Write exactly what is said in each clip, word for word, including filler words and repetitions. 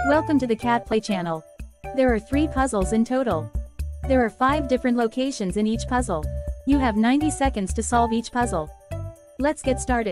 Welcome to the CatPlay channel. There are three puzzles in total. There are five different locations in each puzzle. You have ninety seconds to solve each puzzle. Let's get started.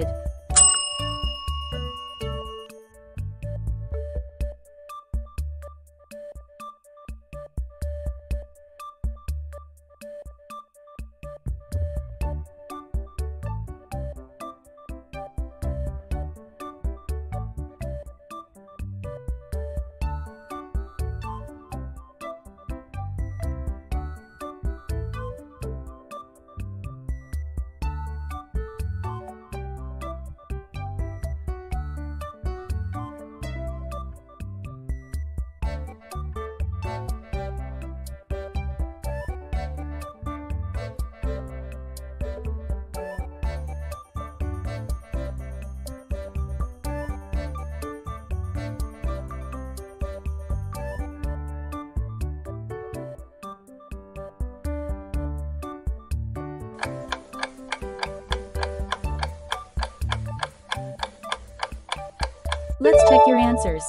Let's check your answers.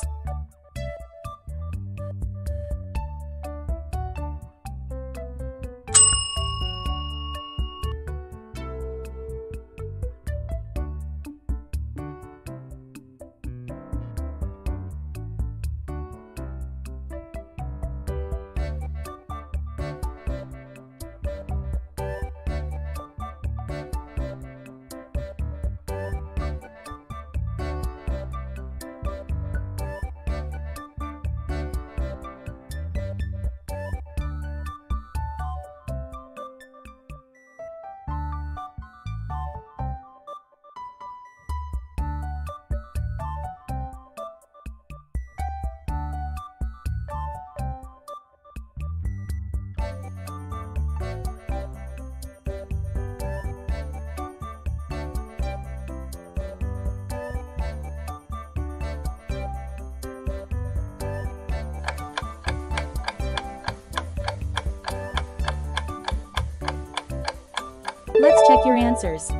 Let's check your answers.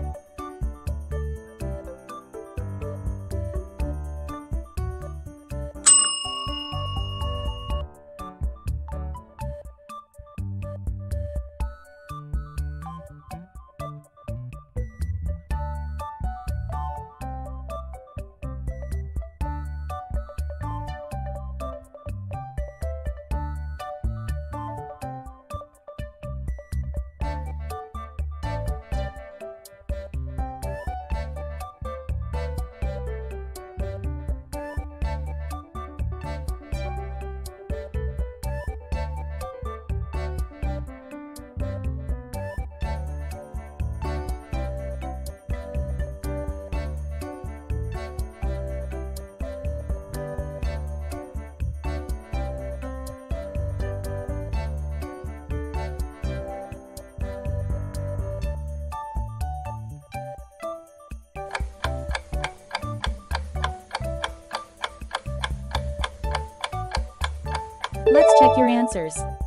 Let's check your answers.